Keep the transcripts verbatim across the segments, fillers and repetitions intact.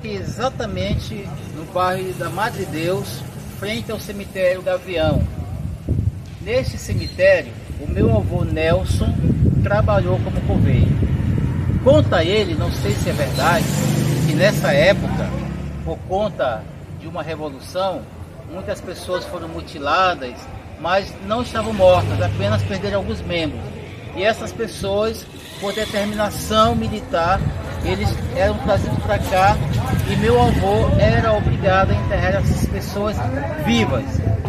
aqui exatamente no bairro da Madre Deus, frente ao cemitério Gavião. Neste cemitério, o meu avô Nelson trabalhou como coveiro. Conta ele, não sei se é verdade, que nessa época, por conta de uma revolução, muitas pessoas foram mutiladas, mas não estavam mortas, apenas perderam alguns membros. E essas pessoas, por determinação militar, eles eram trazidos para cá e meu avô era obrigado a enterrar essas pessoas vivas.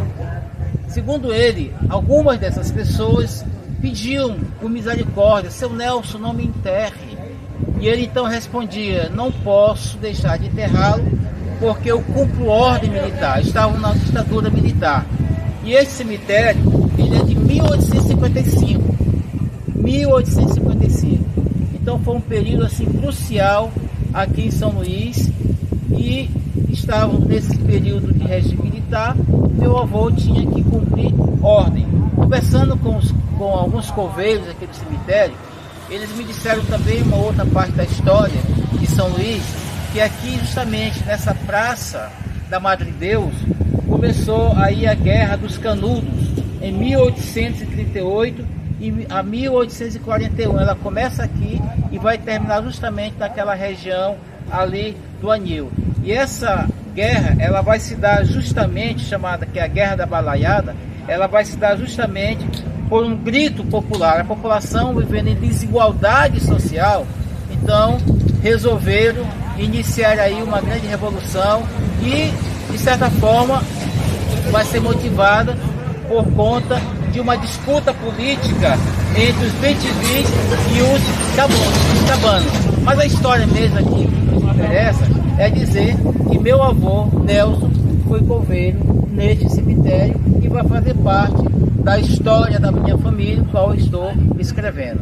Segundo ele, algumas dessas pessoas pediam por misericórdia: seu Nelson, não me enterre. E ele então respondia: não posso deixar de enterrá-lo porque eu cumpro ordem militar, estavam na ditadura militar. E esse cemitério, ele é de mil oitocentos e cinquenta e cinco. mil oitocentos e cinquenta e cinco. Então foi um período assim crucial aqui em São Luís, e estavam nesse período de regime militar. Meu avô tinha que cumprir ordem. Conversando com, os, com alguns coveiros aqui do cemitério, eles me disseram também uma outra parte da história de São Luís, que aqui justamente nessa praça da Madre Deus começou aí a Guerra dos Canudos em mil oitocentos e trinta e oito e a mil oitocentos e quarenta e um. Ela começa aqui e vai terminar justamente naquela região ali do Anil. E essa guerra, ela vai se dar justamente, chamada que é a Guerra da Balaiada, ela vai se dar justamente por um grito popular. A população vivendo em desigualdade social, então resolveram iniciar aí uma grande revolução e, de certa forma, vai ser motivada por conta de uma disputa política entre os bentivis e os cabanos, os cabanos. Mas a história mesmo aqui que nos interessa é dizer que meu avô Nelson foi coveiro neste cemitério e vai fazer parte da história da minha família, o qual eu estou escrevendo.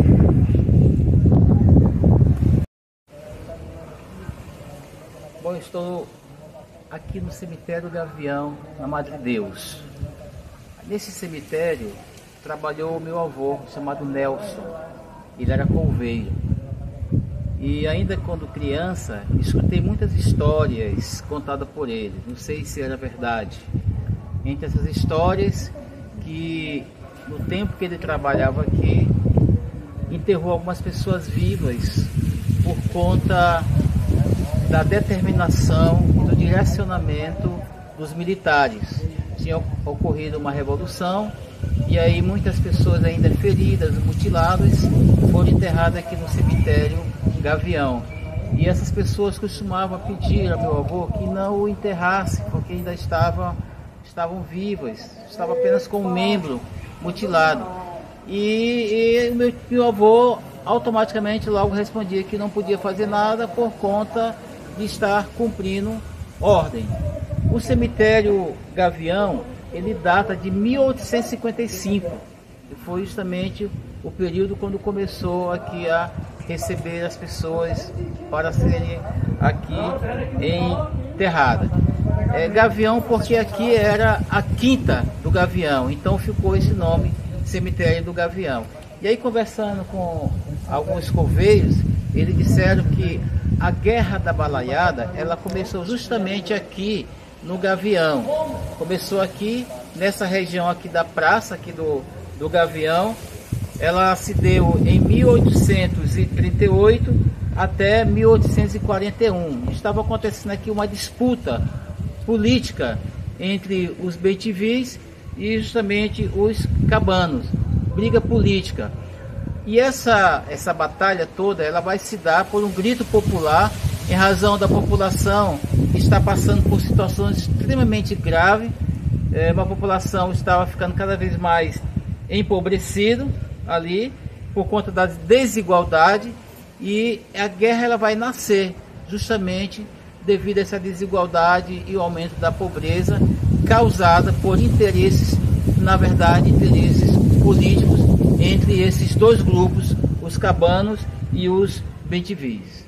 Bom, eu estou aqui no cemitério Gavião, na Madre Deus. Nesse cemitério trabalhou o meu avô, chamado Nelson. Ele era coveiro. E ainda quando criança, escutei muitas histórias contadas por ele. Não sei se era verdade. Entre essas histórias, que no tempo que ele trabalhava aqui, enterrou algumas pessoas vivas por conta da determinação e do direcionamento dos militares. Tinha ocorrido uma revolução e aí muitas pessoas ainda feridas, mutiladas, foram enterradas aqui no cemitério Gavião. E essas pessoas costumavam pedir ao meu avô que não o enterrasse, porque ainda estavam, estavam vivas, estava apenas com um membro mutilado. E, e meu, meu avô automaticamente logo respondia que não podia fazer nada por conta de estar cumprindo ordem. O cemitério Gavião, ele data de mil oitocentos e cinquenta e cinco, e foi justamente o período quando começou aqui a receber as pessoas para serem aqui enterradas. É Gavião porque aqui era a quinta do Gavião, então ficou esse nome, cemitério do Gavião. E aí, conversando com alguns coveiros, eles disseram que a Guerra da Balaiada, ela começou justamente aqui no Gavião. Começou aqui nessa região aqui da praça aqui do, do Gavião. Ela se deu em mil oitocentos e trinta e oito até mil oitocentos e quarenta e um. Estava acontecendo aqui uma disputa política entre os bentivis e justamente os cabanos, briga política. E essa, essa batalha toda, ela vai se dar por um grito popular, em razão da população que está passando por situações extremamente graves. É, uma população estava ficando cada vez mais empobrecida ali, por conta da desigualdade, e a guerra ela vai nascer justamente devido a essa desigualdade e o aumento da pobreza causada por interesses, na verdade, interesses políticos entre esses dois grupos, os cabanos e os bentivis.